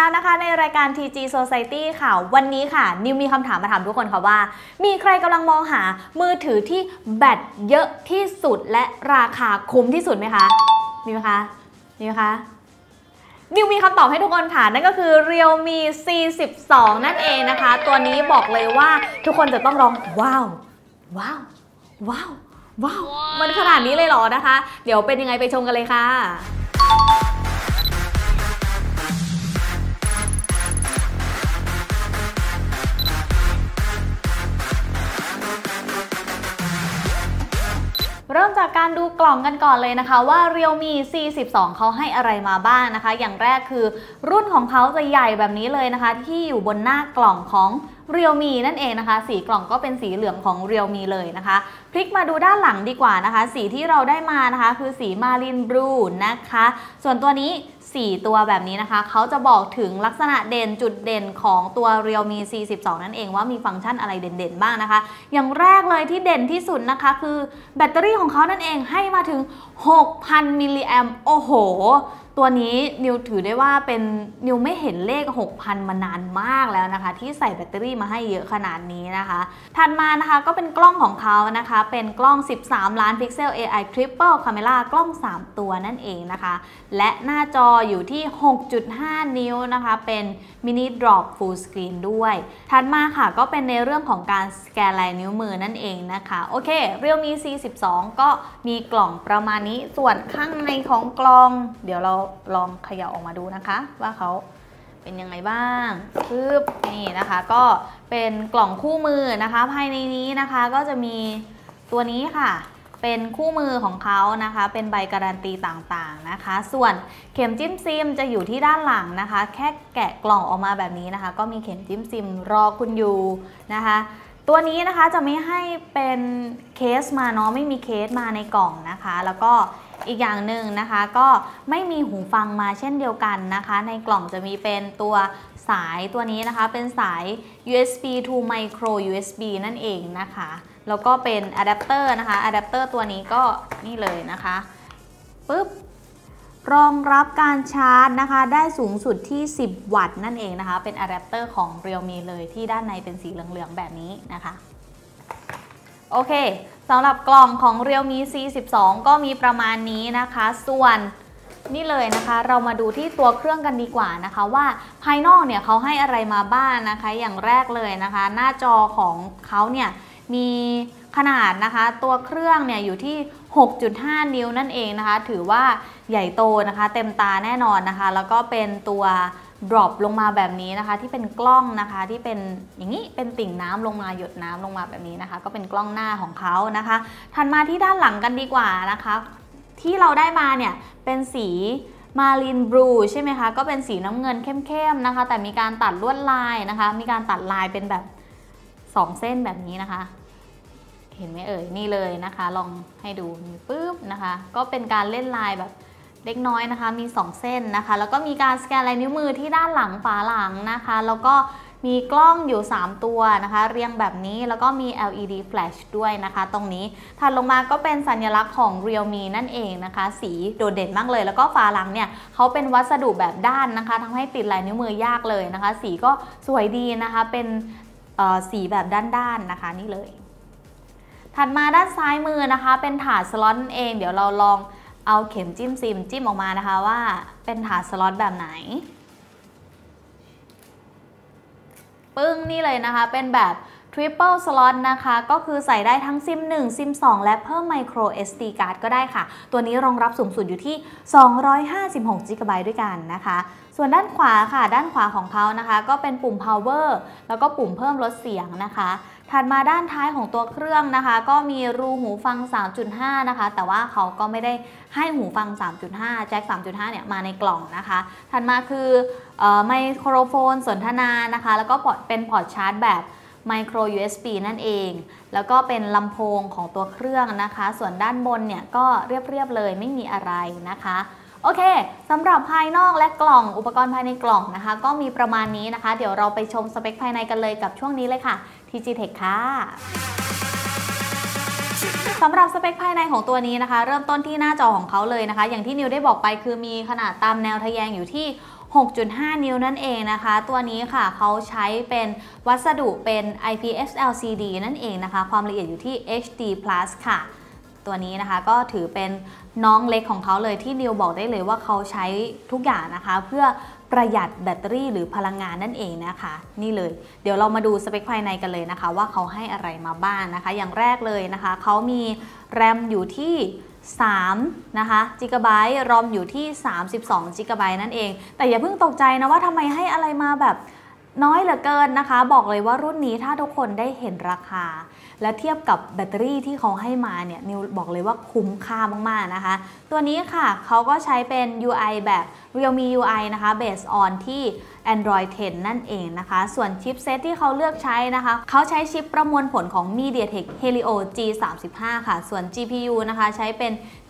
แล้วนะคะในรายการ TG Society ค่ะวันนี้ค่ะนิวมีคำถามมาถามทุกคนค่ะว่ามีใครกำลังมองหามือถือที่แบตเยอะที่สุดและราคาคุ้มที่สุดไหมคะมีไหมคะนิวมีคำตอบให้ทุกคนค่ะนั่นก็คือ Realme C12 นั่นเองนะคะตัวนี้บอกเลยว่าทุกคนจะต้องร้องว้าวมันขนาดนี้เลยเหรอนะคะเดี๋ยวเป็นยังไงไปชมกันเลยค่ะเริ่มจากการดูกล่องกันก่อนเลยนะคะว่า Realme C12 เขาให้อะไรมาบ้างนะคะอย่างแรกคือรุ่นของเขาจะใหญ่แบบนี้เลยนะคะที่อยู่บนหน้ากล่องของ Realme นั่นเองนะคะสีกล่องก็เป็นสีเหลืองของ Realme เลยนะคะพลิกมาดูด้านหลังดีกว่านะคะสีที่เราได้มานะคะคือสี Marine Blue นะคะส่วนตัวนี้4ตัวแบบนี้นะคะเขาจะบอกถึงลักษณะเด่นจุดเด่นของตัว Realme C12 นั่นเองว่ามีฟังก์ชันอะไรเด่นๆบ้างนะคะอย่างแรกเลยที่เด่นที่สุดนะคะคือแบตเตอรี่ของเขานั่นเองให้มาถึง 6,000 มิลลิแอมป์โอ้โหตัวนี้นิวถือได้ว่าเป็นนิวไม่เห็นเลข 6,000 มานานมากแล้วนะคะที่ใส่แบตเตอรี่มาให้เยอะขนาดนี้นะคะถัดมานะคะก็เป็นกล้องของเขานะคะเป็นกล้อง13ล้านพิกเซล AI Triple Camera กล้อง3ตัวนั่นเองนะคะและหน้าจออยู่ที่ 6.5 นิ้วนะคะเป็น Mini Drop Full Screen ด้วยถัดมาค่ะก็เป็นในเรื่องของการสแกนลายนิ้วมือนั่นเองนะคะโอเค Realme C12 ก็มีกล่องประมาณนี้ส่วนข้างในของกล่องเดี๋ยวเราลองเขย่าออกมาดูนะคะว่าเขาเป็นยังไงบ้างปึ๊บนี่นะคะก็เป็นกล่องคู่มือนะคะภายในนี้นะคะก็จะมีตัวนี้ค่ะเป็นคู่มือของเขานะคะเป็นใบการันตีต่างๆนะคะส่วนเข็มจิ้มซิมจะอยู่ที่ด้านหลังนะคะแค่แกะกล่องออกมาแบบนี้นะคะก็มีเข็มจิ้มซิมรอคุณอยู่นะคะตัวนี้นะคะจะไม่ให้เป็นเคสมาเนาะไม่มีเคสมาในกล่องนะคะแล้วก็อีกอย่างหนึ่งนะคะก็ไม่มีหูฟังมาเช่นเดียวกันนะคะในกล่องจะมีเป็นตัวสายตัวนี้นะคะเป็นสาย USB to micro USB นั่นเองนะคะแล้วก็เป็นอะแดปเตอร์นะคะอะแดปเตอร์ตัวนี้ก็นี่เลยนะคะปึ๊บรองรับการชาร์จนะคะได้สูงสุดที่10วัตต์นั่นเองนะคะเป็นอะแดปเตอร์ของ Realme เลยที่ด้านในเป็นสีเหลืองๆแบบนี้นะคะโอเคสำหรับกล่องของ Realme C12 ก็มีประมาณนี้นะคะส่วนนี่เลยนะคะเรามาดูที่ตัวเครื่องกันดีกว่านะคะว่าภายนอกเนี่ยเขาให้อะไรมาบ้างนะคะอย่างแรกเลยนะคะหน้าจอของเขาเนี่ยมีขนาดนะคะตัวเครื่องเนี่ยอยู่ที่ 6.5 นิ้วนั่นเองนะคะถือว่าใหญ่โตนะคะเต็มตาแน่นอนนะคะแล้วก็เป็นตัวdrop ลงมาแบบนี้นะคะที่เป็นกล้องนะคะที่เป็นอย่างนี้เป็นติ่งน้ำลงมาหยดน้ำลงมาแบบนี้นะคะก็เป็นกล้องหน้าของเขานะคะถัดมาที่ด้านหลังกันดีกว่านะคะที่เราได้มาเนี่ยเป็นสีMarine Blue ใช่ไหมคะก็เป็นสีน้ำเงินเข้มๆนะคะแต่มีการตัดลวดลายนะคะมีการตัดลายเป็นแบบ2เส้นแบบนี้นะคะเห็นไหมเอ่ยนี่เลยนะคะลองให้ดูปึ๊บนะคะก็เป็นการเล่นลายแบบเล็กน้อยนะคะมี2เส้นนะคะแล้วก็มีการสแกนลายนิ้วมือที่ด้านหลังฝาหลังนะคะแล้วก็มีกล้องอยู่3ตัวนะคะเรียงแบบนี้แล้วก็มี LED flash ด้วยนะคะตรงนี้ถัดลงมาก็เป็นสัญลักษณ์ของ Realme นั่นเองนะคะสีโดดเด่นมากเลยแล้วก็ฝาหลังเนี่ยเขาเป็นวัสดุแบบด้านนะคะทำให้ติดลายนิ้วมือยากเลยนะคะสีก็สวยดีนะคะเป็นสีแบบด้านๆนะคะนี่เลยถัดมาด้านซ้ายมือนะคะเป็นถาดสล็อตนั่นเองเดี๋ยวเราลองเอาเข็มจิ้มซิมจิ้มออกมานะคะว่าเป็นถาดสล็อตแบบไหนปึ้งนี่เลยนะคะเป็นแบบ Triple Slot นะคะก็คือใส่ได้ทั้งซิม1ซิม2และเพิ่ม Micro SD Card ก็ได้ค่ะตัวนี้รองรับสูงสุดอยู่ที่256 GB ด้วยกันนะคะส่วนด้านขวาค่ะด้านขวาของเขานะคะก็เป็นปุ่ม Power แล้วก็ปุ่มเพิ่มลดเสียงนะคะถัดมาด้านท้ายของตัวเครื่องนะคะก็มีรูหูฟัง 3.5 นะคะแต่ว่าเขาก็ไม่ได้ให้หูฟัง 3.5 แจ็ค 3.5 เนี่ยมาในกล่องนะคะถัดมาคือไมโครโฟนสนทนานะคะแล้วก็เป็นพอร์ตชาร์จแบบ Micro USB นั่นเองแล้วก็เป็นลำโพงของตัวเครื่องนะคะส่วนด้านบนเนี่ยก็เรียบๆเลยไม่มีอะไรนะคะโอเคสำหรับภายนอกและกล่องอุปกรณ์ภายในกล่องนะคะก็มีประมาณนี้นะคะเดี๋ยวเราไปชมสเปคภายในกันเลยกับช่วงนี้เลยค่ะ TG Tech ค่ะสำหรับสเปคภายในของตัวนี้นะคะเริ่มต้นที่หน้าจอของเขาเลยนะคะอย่างที่นิวได้บอกไปคือมีขนาดตามแนวทะแยงอยู่ที่ 6.5 นิ้วนั่นเองนะคะตัวนี้ค่ะเขาใช้เป็นวัสดุเป็น IPS LCD นั่นเองนะคะความละเอียดอยู่ที่ HD+ ค่ะตัวนี้นะคะก็ถือเป็นน้องเล็กของเขาเลยที่นิวบอกได้เลยว่าเขาใช้ทุกอย่างนะคะเพื่อประหยัดแบตเตอรี่หรือพลังงานนั่นเองนะคะนี่เลยเดี๋ยวเรามาดูสเปคภายในกันเลยนะคะว่าเขาให้อะไรมาบ้างนะคะอย่างแรกเลยนะคะเขามีแรมอยู่ที่3นะคะจิกะไบต์รอมอยู่ที่32จิกะไบต์นั่นเองแต่อย่าเพิ่งตกใจนะว่าทำไมให้อะไรมาแบบน้อยเหลือเกินนะคะบอกเลยว่ารุ่นนี้ถ้าทุกคนได้เห็นราคาและเทียบกับแบตเตอรี่ที่เขาให้มาเนี่ยนิวบอกเลยว่าคุ้มค่ามากๆนะคะตัวนี้ค่ะเขาก็ใช้เป็น UI แบบ Realme UI นะคะ based on ที่ Android 10 นั่นเองนะคะส่วนชิปเซตที่เขาเลือกใช้นะคะเขาใช้ชิปประมวลผลของ MediaTek Helio G35 ค่ะส่วน GPU นะคะใช้เป็น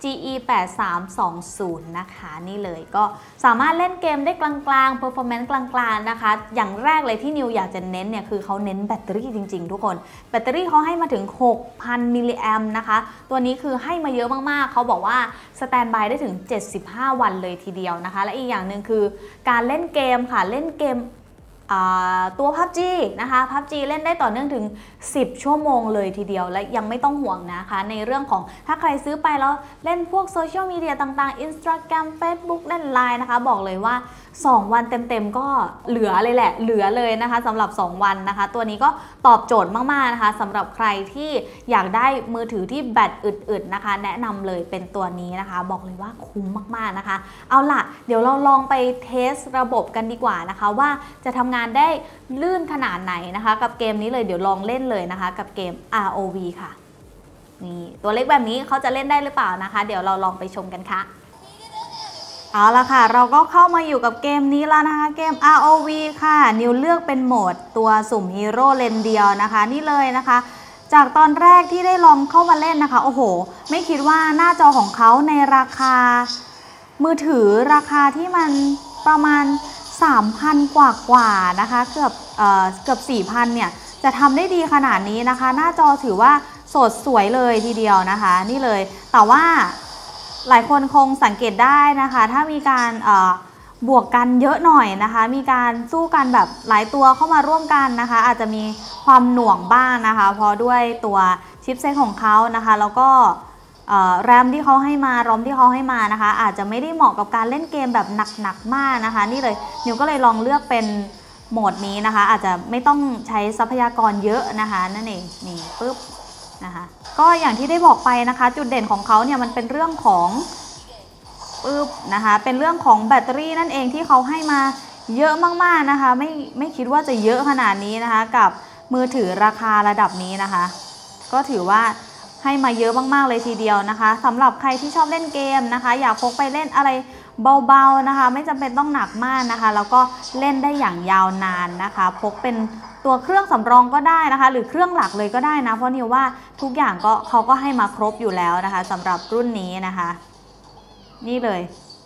GE8320 นะคะนี่เลยก็สามารถเล่นเกมได้กลางๆ performance กลางๆนะคะอย่างแรกเลยที่นิวอยากจะเน้นเนี่ยคือเขาเน้นแบตเตอรี่จริงๆทุกคนแบตเตอรี่เขาให้มาถึง 6,000 มิลลิแอมป์นะคะตัวนี้คือให้มาเยอะมากๆเขาบอกว่าสแตนด์บายได้ถึง75 วันเลยทีเดียวนะคะและอีกอย่างหนึ่งคือการเล่นเกมค่ะเล่นเกมตัว PUBG นะคะ PUBG เล่นได้ต่อเนื่องถึง10 ชั่วโมงเลยทีเดียวและยังไม่ต้องห่วงนะคะในเรื่องของถ้าใครซื้อไปแล้วเล่นพวกโซเชียลมีเดียต่างๆ Instagram Facebook เล่น Line นะคะบอกเลยว่า2 วันเต็มๆก็เหลือเลยแหละเหลือเลยนะคะสำหรับ2 วันนะคะตัวนี้ก็ตอบโจทย์มากๆนะคะสำหรับใครที่อยากได้มือถือที่แบตอึดๆนะคะแนะนำเลยเป็นตัวนี้นะคะบอกเลยว่าคุ้มมากๆนะคะเอาล่ะเดี๋ยวเราลองไปเทสระบบกันดีกว่านะคะว่าจะทำงานได้ลื่นขนาดไหนนะคะกับเกมนี้เลยเดี๋ยวลองเล่นเลยนะคะกับเกม ROV ค่ะนี่ตัวเล็กแบบนี้เขาจะเล่นได้หรือเปล่านะคะเดี๋ยวเราลองไปชมกันค่ะเอาละค่ะเราก็เข้ามาอยู่กับเกมนี้แล้วนะคะเกม ROV ค่ะนิวเลือกเป็นโหมดตัวสุ่มฮีโร่เลนเดียวนะคะนี่เลยนะคะจากตอนแรกที่ได้ลองเข้ามาเล่นนะคะโอ้โหไม่คิดว่าหน้าจอของเขาในราคามือถือราคาที่มันประมาณ3,000 กว่านะคะเกือบ 4,000 เนี่ยจะทำได้ดีขนาดนี้นะคะหน้าจอถือว่าสดสวยเลยทีเดียวนะคะนี่เลยแต่ว่าหลายคนคงสังเกตได้นะคะถ้ามีการบวกกันเยอะหน่อยนะคะมีการสู้กันแบบหลายตัวเข้ามาร่วมกันนะคะอาจจะมีความหน่วงบ้างนะคะเพราะด้วยตัวชิปเซตของเขานะคะแล้วก็แรมที่เขาให้มารอมที่เขาให้มานะคะอาจจะไม่ได้เหมาะกับการเล่นเกมแบบหนักๆมากนะคะนี่เลยนิวก็เลยลองเลือกเป็นโหมดนี้นะคะอาจจะไม่ต้องใช้ทรัพยากรเยอะนะคะนั่นเองนี่ปึ๊บนะคะก็อย่างที่ได้บอกไปนะคะจุดเด่นของเขาเนี่ยมันเป็นเรื่องของปึ๊บนะคะเป็นเรื่องของแบตเตอรี่นั่นเองที่เขาให้มาเยอะมากๆนะคะไม่คิดว่าจะเยอะขนาดนี้นะคะกับมือถือราคาระดับนี้นะคะก็ถือว่าให้มาเยอะมากๆเลยทีเดียวนะคะสำหรับใครที่ชอบเล่นเกมนะคะอยากพกไปเล่นอะไรเบาๆนะคะไม่จำเป็นต้องหนักมากนะคะแล้วก็เล่นได้อย่างยาวนานนะคะพกเป็นตัวเครื่องสำรองก็ได้นะคะหรือเครื่องหลักเลยก็ได้นะเพราะนิวว่าทุกอย่างก็เขาก็ให้มาครบอยู่แล้วนะคะสำหรับรุ่นนี้นะคะนี่เลย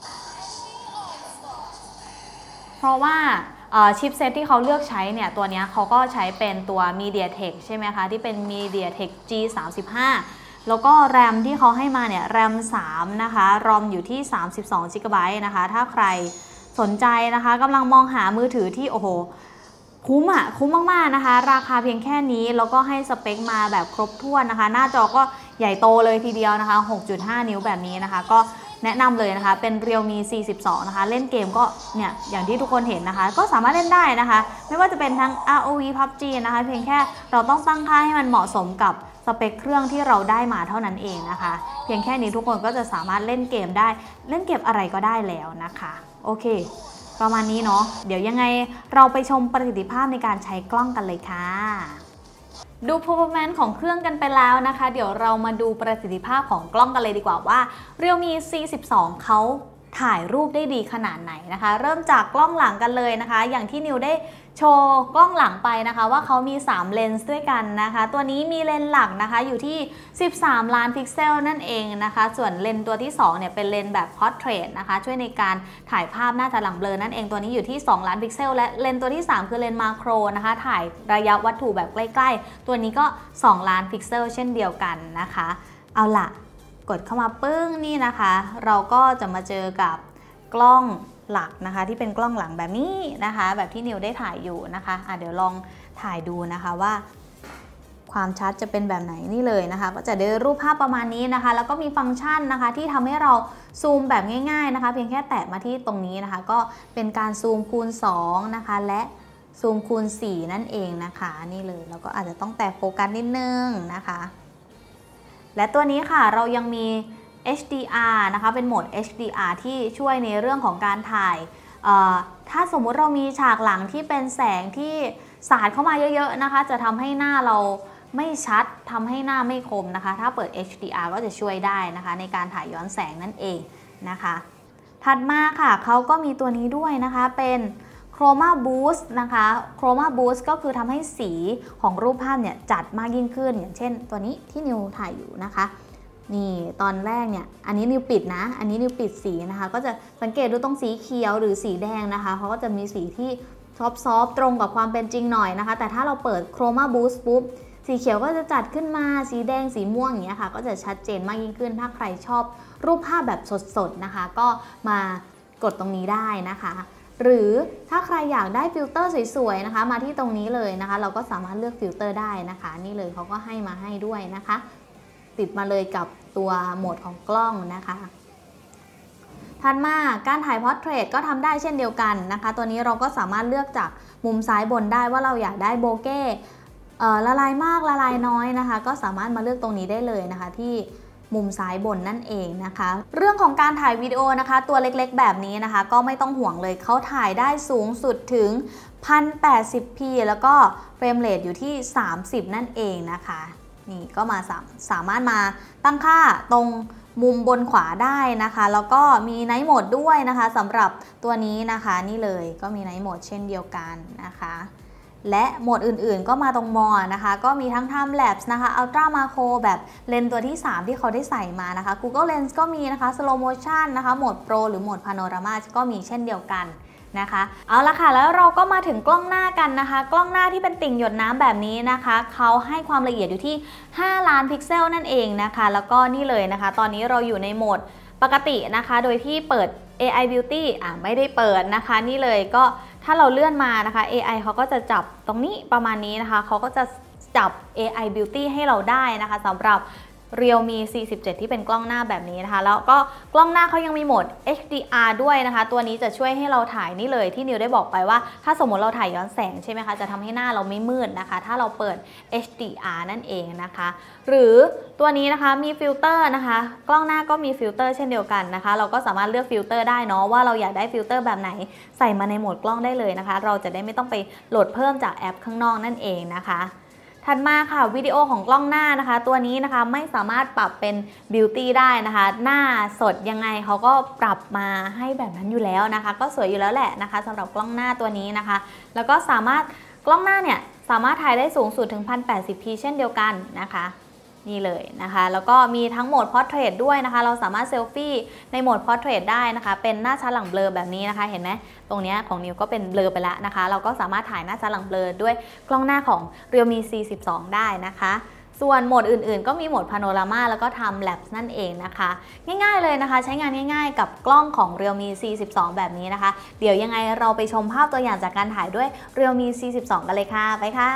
เพราะว่าชิปเซตที่เขาเลือกใช้เนี่ยตัวนี้เขาก็ใช้เป็นตัว MediaTek ใช่ไหมคะที่เป็น MediaTek G35 แล้วก็แรมที่เขาให้มาเนี่ยแรม3นะคะรอมอยู่ที่32 GB นะคะถ้าใครสนใจนะคะกำลังมองหามือถือที่โอ้โหคุ้มมากๆนะคะราคาเพียงแค่นี้แล้วก็ให้สเปคมาแบบครบถ้วนนะคะหน้าจอก็ใหญ่โตเลยทีเดียวนะคะ 6.5 นิ้วแบบนี้นะคะก็แนะนำเลยนะคะเป็น Realme C12 นะคะเล่นเกมก็เนี่ยอย่างที่ทุกคนเห็นนะคะก็สามารถเล่นได้นะคะไม่ว่าจะเป็นทั้ง ROV PUBG นะคะเพียงแค่เราต้องตั้งค่าให้มันเหมาะสมกับสเปคเครื่องที่เราได้มาเท่านั้นเองนะคะเพียงแค่นี้ทุกคนก็จะสามารถเล่นเกมได้เล่นเกมอะไรก็ได้แล้วนะคะโอเคประมาณนี้เนาะเดี๋ยวยังไงเราไปชมประสิทธิภาพในการใช้กล้องกันเลยค่ะดู performance ของเครื่องกันไปแล้วนะคะเดี๋ยวเรามาดูประสิทธิภาพของกล้องกันเลยดีกว่าว่า Realme C12 เขาถ่ายรูปได้ดีขนาดไหนนะคะเริ่มจากกล้องหลังกันเลยนะคะอย่างที่นิวได้โชว์กล้องหลังไปนะคะว่าเขามี3เลนส์ด้วยกันนะคะตัวนี้มีเลนส์หลักนะคะอยู่ที่13 ล้านพิกเซลนั่นเองนะคะส่วนเลนส์ตัวที่2เนี่ยเป็นเลนส์แบบ Portrait นะคะช่วยในการถ่ายภาพหน้าถอยหลังเบลอนั่นเองตัวนี้อยู่ที่2 ล้านพิกเซลและเลนส์ตัวที่3คือเลนส์มาโครนะคะถ่ายระยะวัตถุแบบใกล้ๆตัวนี้ก็2 ล้านพิกเซลเช่นเดียวกันนะคะเอาล่ะกดเข้ามาปึ้งนี่นะคะเราก็จะมาเจอกับกล้องหลักนะคะที่เป็นกล้องหลังแบบนี้นะคะแบบที่นิวได้ถ่ายอยู่นะคะเดี๋ยวลองถ่ายดูนะคะว่าความชัดจะเป็นแบบไหนนี่เลยนะคะก็จะได้รูปภาพประมาณนี้นะคะแล้วก็มีฟังก์ชันนะคะที่ทำให้เราซูมแบบง่ายๆนะคะเพียงแค่แตะมาที่ตรงนี้นะคะก็เป็นการซูมคูณ2นะคะและซูมคูณ4นั่นเองนะคะนี่เลยแล้วก็อาจจะต้องแตะโฟกัสนิดนึงนะคะและตัวนี้ค่ะเรายังมี HDR นะคะเป็นโหมด HDR ที่ช่วยในเรื่องของการถ่ายถ้าสมมุติเรามีฉากหลังที่เป็นแสงที่สาดเข้ามาเยอะๆนะคะจะทำให้หน้าเราไม่ชัดทำให้หน้าไม่คมนะคะถ้าเปิด HDR ก็จะช่วยได้นะคะในการถ่ายย้อนแสงนั่นเองนะคะถัดมาค่ะเขาก็มีตัวนี้ด้วยนะคะเป็น Chroma Boost นะคะ Chroma Boost ก็คือทำให้สีของรูปภาพเนี่ยจัดมากยิ่งขึ้นอย่างเช่นตัวนี้ที่นิวถ่ายอยู่นะคะนี่ตอนแรกเนี่ยอันนี้นิวปิดนะอันนี้นิวปิดสีนะคะก็จะสังเกตดูตรงสีเขียวหรือสีแดงนะคะเขาก็จะมีสีที่ซอฟต์ตรงกับความเป็นจริงหน่อยนะคะแต่ถ้าเราเปิด Chroma Boost ปุ๊บสีเขียวก็จะจัดขึ้นมาสีแดงสีม่วงอย่างเงี้ยค่ะก็จะชัดเจนมากยิ่งขึ้นถ้าใครชอบรูปภาพแบบสดๆนะคะก็มากดตรงนี้ได้นะคะหรือถ้าใครอยากได้ฟิลเตอร์สวยๆนะคะมาที่ตรงนี้เลยนะคะเราก็สามารถเลือกฟิลเตอร์ได้นะคะนี่เลยเขาก็ให้มาให้ด้วยนะคะติดมาเลยกับตัวโหมดของกล้องนะคะถัดมาการถ่ายพอร์เทรตก็ทำได้เช่นเดียวกันนะคะตัวนี้เราก็สามารถเลือกจากมุมซ้ายบนได้ว่าเราอยากได้โบเก้ละลายมากละลายน้อยนะคะก็สามารถมาเลือกตรงนี้ได้เลยนะคะที่มุมซ้ายบนนั่นเองนะคะเรื่องของการถ่ายวิดีโอนะคะตัวเล็กๆแบบนี้นะคะก็ไม่ต้องห่วงเลยเขาถ่ายได้สูงสุดถึง 1080p แล้วก็เฟรมเรทอยู่ที่30นั่นเองนะคะนี่ก็สามารถมาตั้งค่าตรงมุมบนขวาได้นะคะแล้วก็มีไนท์โหมดด้วยนะคะสำหรับตัวนี้นะคะนี่เลยก็มีไนท์โหมดเช่นเดียวกันนะคะและโหมดอื่นๆก็มาตรงมอนะคะก็มีทั้ง Time Lapse นะคะ Ultra Macro แบบเลนส์ตัวที่3ที่เขาได้ใส่มานะคะ Google Lens ก็มีนะคะ Slow Motion นะคะโหมด Pro หรือโหมด Panorama ก็มีเช่นเดียวกันนะคะเอาละค่ะแล้วเราก็มาถึงกล้องหน้ากันนะคะกล้องหน้าที่เป็นติ่งหยดน้ำแบบนี้นะคะเขาให้ความละเอียดอยู่ที่5ล้านพิกเซลนั่นเองนะคะแล้วก็นี่เลยนะคะตอนนี้เราอยู่ในโหมดปกตินะคะโดยที่เปิด AI Beauty ไม่ได้เปิดนะคะนี่เลยก็ถ้าเราเลื่อนมานะคะ AI เขาก็จะจับตรงนี้ประมาณนี้นะคะเขาก็จะจับ AI Beauty ให้เราได้นะคะสำหรับ Realme C17 ที่เป็นกล้องหน้าแบบนี้นะคะแล้วก็กล้องหน้าเขายังมีโหมด HDR ด้วยนะคะตัวนี้จะช่วยให้เราถ่ายนี่เลยที่นิวได้บอกไปว่าถ้าสมมติเราถ่ายย้อนแสงใช่ไหมคะจะทำให้หน้าเราไม่มืดนะคะถ้าเราเปิด HDR นั่นเองนะคะหรือตัวนี้นะคะมีฟิลเตอร์นะคะกล้องหน้าก็มีฟิลเตอร์เช่นเดียวกันนะคะเราก็สามารถเลือกฟิลเตอร์ได้เนาะว่าเราอยากได้ฟิลเตอร์แบบไหนใส่มาในโหมดกล้องได้เลยนะคะเราจะได้ไม่ต้องไปโหลดเพิ่มจากแอปข้างนอกนั่นเองนะคะถัดมาค่ะวิดีโอของกล้องหน้านะคะตัวนี้นะคะไม่สามารถปรับเป็นบิวตี้ได้นะคะหน้าสดยังไงเขาก็ปรับมาให้แบบนั้นอยู่แล้วนะคะก็สวยอยู่แล้วแหละนะคะสำหรับกล้องหน้าตัวนี้นะคะแล้วก็สามารถกล้องหน้าเนี่ยสามารถถ่ายได้สูงสุดถึง 1080p เช่นเดียวกันนะคะนี่เลยนะคะแล้วก็มีทั้งโหมด Portrait ด้วยนะคะเราสามารถเซลฟี่ในโหมด Portrait ได้นะคะเป็นหน้าชัดหลังเบลอแบบนี้นะคะเห็นไหมตรงนี้ของนิวก็เป็นเบลอไปแล้วนะคะเราก็สามารถถ่ายหน้าชัดหลังเบลอด้วยกล้องหน้าของ Realme C12 ได้นะคะส่วนโหมดอื่นๆก็มีโหมด Panorama แล้วก็ Time Lapse นั่นเองนะคะง่ายๆเลยนะคะใช้งานง่ายๆกับกล้องของ Realme C12 แบบนี้นะคะเดี๋ยวยังไงเราไปชมภาพตัวอย่างจากการถ่ายด้วย Realme C12 กันเลยค่ะไปค่ะ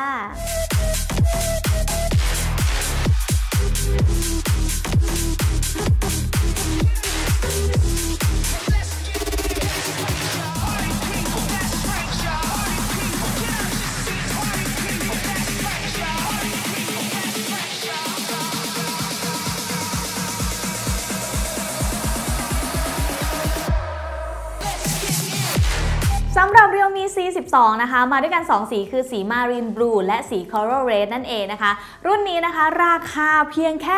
สำหรับ Realme C12 นะคะมาด้วยกัน 2 สีคือสี Marine Blue และสี Coral Red นั่นเองนะคะรุ่นนี้นะคะราคาเพียงแค่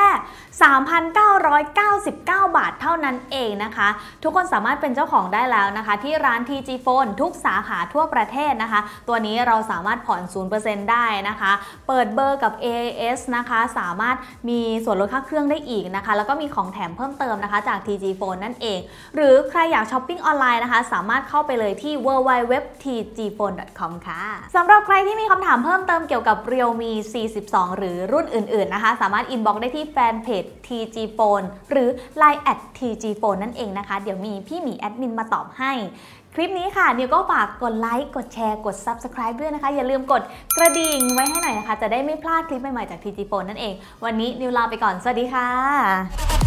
3,999 บาทเท่านั้นเองนะคะทุกคนสามารถเป็นเจ้าของได้แล้วนะคะที่ร้าน TG Phone ทุกสาขาทั่วประเทศนะคะตัวนี้เราสามารถผ่อน 0% ได้นะคะเปิดเบอร์กับ AIS นะคะสามารถมีส่วนลดค่าเครื่องได้อีกนะคะแล้วก็มีของแถมเพิ่มเติมนะคะจาก TG Phone นั่นเองหรือใครอยากช้อปปิ้งออนไลน์นะคะสามารถเข้าไปเลยที่www.tg tgphone.com ค่ะสำหรับใครที่มีคำถามเพิ่มเติมเกี่ยวกับ Realme C12 หรือรุ่นอื่นๆนะคะสามารถอินบ็อกซ์ได้ที่แฟนเพจ TG Phone หรือ Line @TGPhone นั่นเองนะคะเดี๋ยวมีพี่หมีแอดมินมาตอบให้คลิปนี้ค่ะนิวก็ฝากกดไลค์กดแชร์กด Subscribe ด้วยนะคะอย่าลืมกดกระดิ่งไว้ให้หน่อยนะคะจะได้ไม่พลาดคลิปใหม่ๆจาก TG Phone นั่นเองวันนี้นิวลาไปก่อนสวัสดีค่ะ